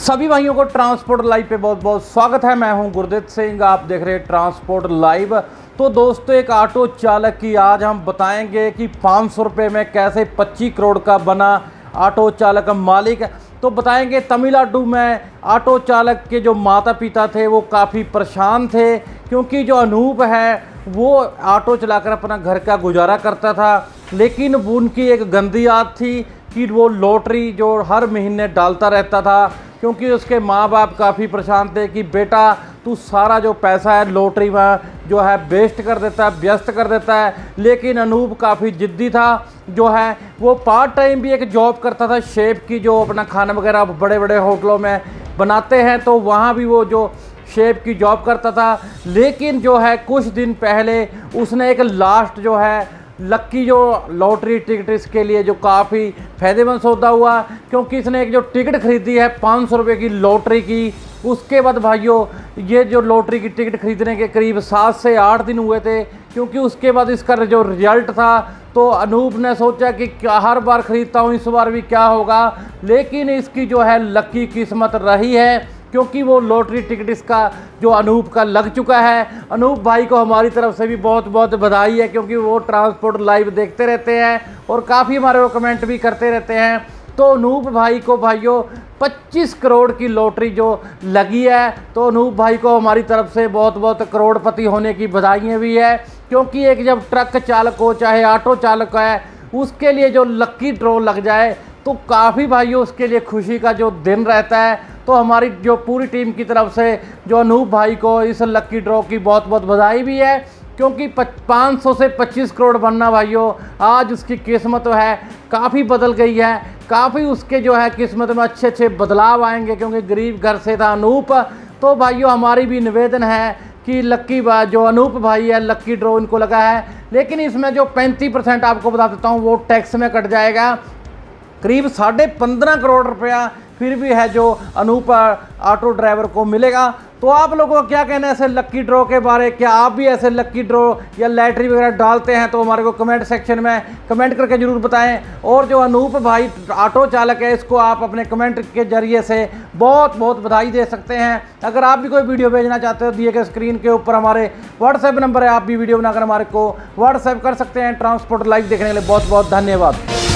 सभी भाइयों को ट्रांसपोर्ट लाइव पे बहुत बहुत स्वागत है। मैं हूं गुरदीप सिंह, आप देख रहे हैं ट्रांसपोर्ट लाइव। तो दोस्तों, एक ऑटो चालक की आज हम बताएंगे कि 500 रुपये में कैसे 25 करोड़ का बना ऑटो चालक मालिक। तो बताएंगे तमिलनाडु में ऑटो चालक के जो माता पिता थे वो काफ़ी परेशान थे, क्योंकि जो अनूप है वो ऑटो चलाकर अपना घर का गुजारा करता था, लेकिन उनकी एक गंदी आदत थी कि वो लॉटरी जो हर महीने डालता रहता था, क्योंकि उसके माँ बाप काफ़ी परेशान थे कि बेटा तू सारा जो पैसा है लॉटरी में जो है वेस्ट कर देता है, व्यस्त कर देता है। लेकिन अनूप काफ़ी ज़िद्दी था, जो है वो पार्ट टाइम भी एक जॉब करता था शेफ की, जो अपना खाना वगैरह बड़े बड़े होटलों में बनाते हैं, तो वहाँ भी वो जो शेफ की जॉब करता था। लेकिन जो है कुछ दिन पहले उसने एक लास्ट जो है लक्की जो लॉटरी टिकट इसके लिए जो काफ़ी फायदेमंद सौदा हुआ, क्योंकि इसने एक जो टिकट खरीदी है 500 रुपये की लॉटरी की। उसके बाद भाइयों ये जो लॉटरी की टिकट खरीदने के करीब 7 से 8 दिन हुए थे, क्योंकि उसके बाद इसका जो रिजल्ट था तो अनूप ने सोचा कि क्या हर बार खरीदता हूँ, इस बार भी क्या होगा। लेकिन इसकी जो है लकी किस्मत रही है, क्योंकि वो लॉटरी टिकट इसका जो अनूप का लग चुका है। अनूप भाई को हमारी तरफ से भी बहुत बहुत बधाई है, क्योंकि वो ट्रांसपोर्ट लाइव देखते रहते हैं और काफ़ी हमारे वो कमेंट भी करते रहते हैं। तो अनूप भाई को भाइयों 25 करोड़ की लॉटरी जो लगी है, तो अनूप भाई को हमारी तरफ से बहुत बहुत करोड़पति होने की बधाइयाँ भी है। क्योंकि एक जब ट्रक चालक हो चाहे ऑटो चालक है, उसके लिए जो लक्की ड्रॉ लग जाए तो काफ़ी भाइयों उसके लिए खुशी का जो दिन रहता है। तो हमारी जो पूरी टीम की तरफ से जो अनूप भाई को इस लक्की ड्रॉ की बहुत बहुत बधाई भी है, क्योंकि 500 से 25 करोड़ बनना भाइयों आज उसकी किस्मत तो है काफ़ी बदल गई है। काफ़ी उसके जो है किस्मत में अच्छे अच्छे बदलाव आएंगे, क्योंकि गरीब घर से था अनूप। तो भाइयों हमारी भी निवेदन है कि लक्की जो अनूप भाई है लक्की ड्रॉ इनको लगा है, लेकिन इसमें जो 35% आपको बता देता हूँ वो टैक्स में कट जाएगा। करीब 15.5 करोड़ रुपया फिर भी है जो अनूप ऑटो ड्राइवर को मिलेगा। तो आप लोगों का क्या कहना है ऐसे लक्की ड्रॉ के बारे? क्या आप भी ऐसे लक्की ड्रॉ या लॉटरी वगैरह डालते हैं? तो हमारे को कमेंट सेक्शन में कमेंट करके ज़रूर बताएं। और जो अनूप भाई ऑटो चालक है, इसको आप अपने कमेंट के जरिए से बहुत बहुत बधाई दे सकते हैं। अगर आप भी कोई वीडियो भेजना चाहते हो, दिए गए स्क्रीन के ऊपर हमारे व्हाट्सएप नंबर है, आप भी वीडियो बनाकर हमारे को व्हाट्सएप कर सकते हैं। ट्रांसपोर्ट लाइव देखने के लिए बहुत बहुत धन्यवाद।